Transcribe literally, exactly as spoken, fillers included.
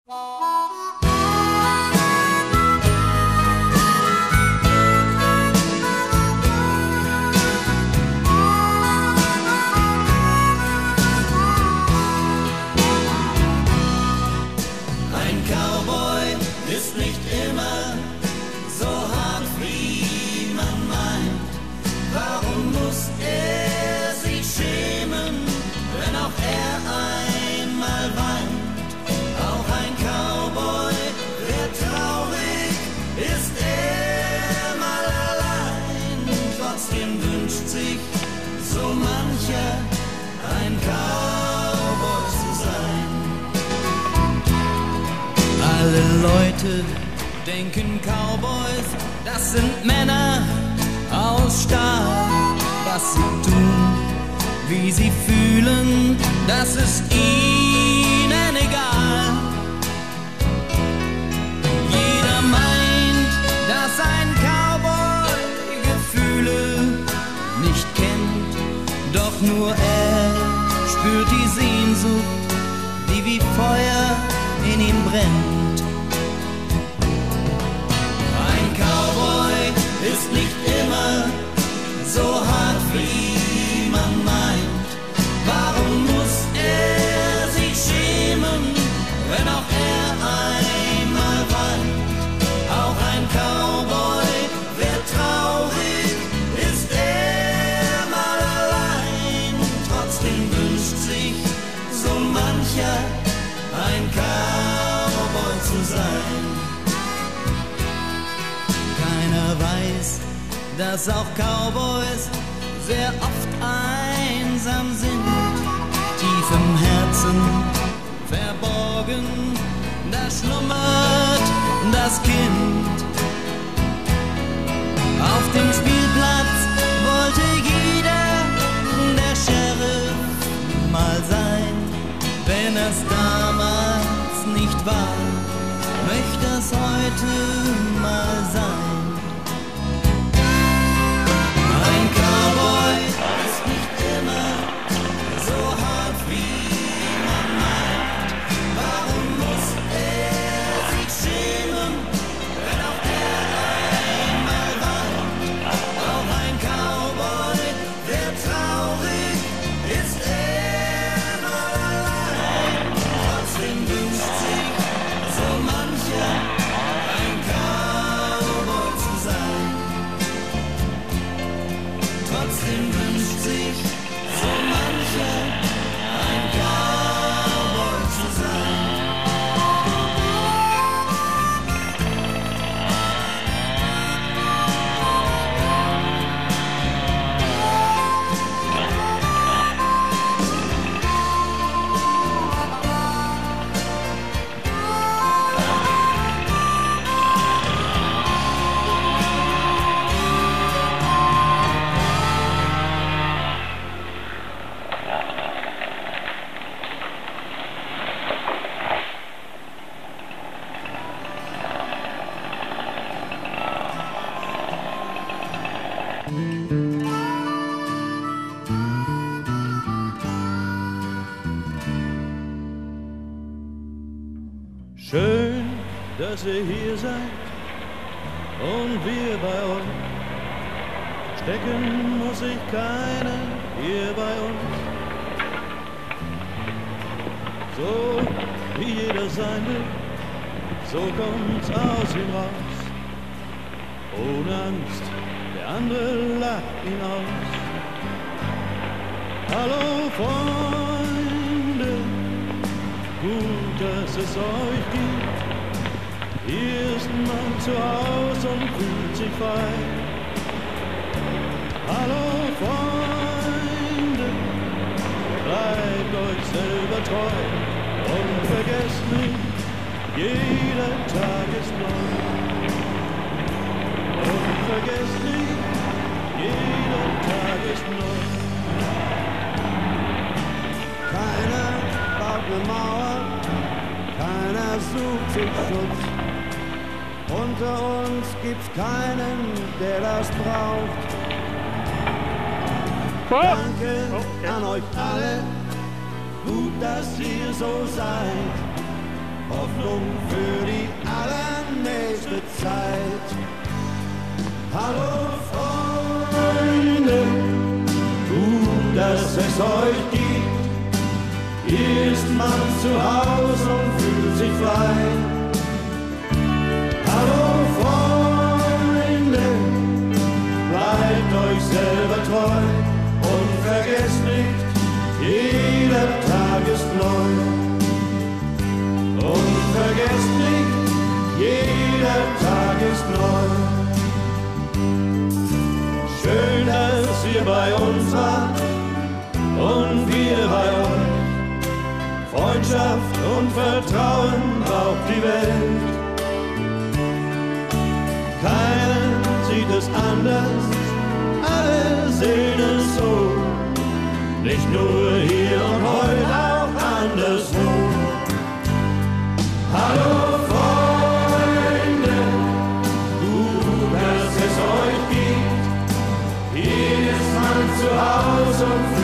Ein Cowboy ist nicht immer so hart, wie man meint. Warum muss er sich schämen, wenn auch er einmal weint? Auch ein Cowboy wird traurig, ist er mal allein. Trotzdem wünscht sich so mancher, ein Cowboy zu sein. Alle Leute denken Cowboys, das sind Männer aus Stahl. Was sie tun, wie sie fühlen, das ist ihnen egal. Jeder meint, dass ein Cowboy Gefühle nicht kennt, doch nur er spürt die Sehnsucht, die wie Feuer in ihm brennt. Ein Cowboy ist nicht immer so hart, wie man meint. Warum muss er sich schämen, wenn auch er einmal weint? Auch ein Cowboy wird traurig, ist er mal allein. Trotzdem wünscht sich so mancher, ein Cowboy zu sein. Keiner weiß, dass auch Cowboys sehr oft einsam sind. Tief im Herzen verborgen, da schlummert das Kind. Auf dem Spielplatz wollte jeder der Sheriff mal sein. Wenn es damals nicht war, möchte es heute mal sein. Ein Cowboy ist nicht immer so hart, wie man meint. Warum muss er sich schämen, wenn auch er einmal weint? Auch ein Cowboy wird traurig, ist er mal allein. Trotzdem wünscht sich so mancher, ein Cowboy zu sein. Trotzdem wünscht sich so mancher, ein Cowboy zu sein. Schön, dass ihr hier seid und wir bei euch. Stecken muss sich keiner hier bei uns. So wie jeder sein will, so kommt's aus ihm raus. Ohne Angst, der andere lacht ihn aus. Hallo Freunde, gut, dass es euch gibt. Hier ist man zu Hause und fühlt sich frei. Hallo Freunde, bleibt euch selber treu und vergesst nicht, jeder Tag ist neu. Und vergesst nicht, jeder Tag ist neu. Keiner baut eine Mauer, keiner sucht sich Schutz. Unter uns gibt's keinen, der das braucht. Danke okay. an euch alle, gut, dass ihr so seid. Hoffnung Hoffnung für die allernächste Zeit. Hallo Freunde, gut, dass es euch gibt. Hier ist man zu Hause und fühlt sich frei. Hallo Freunde, bleibt euch selber treu und vergesst nicht, jeder Tag ist neu. Und vergesst nicht, jeder Tag ist neu. Schön, dass ihr bei uns wart und wir bei euch. Freundschaft und Vertrauen braucht die Welt. Keiner sieht es anders, alle sehen es so. Nicht nur hier und heute, auch anderswo. Hallo Freunde, gut, dass es euch gibt. Hier ist man zu Hause und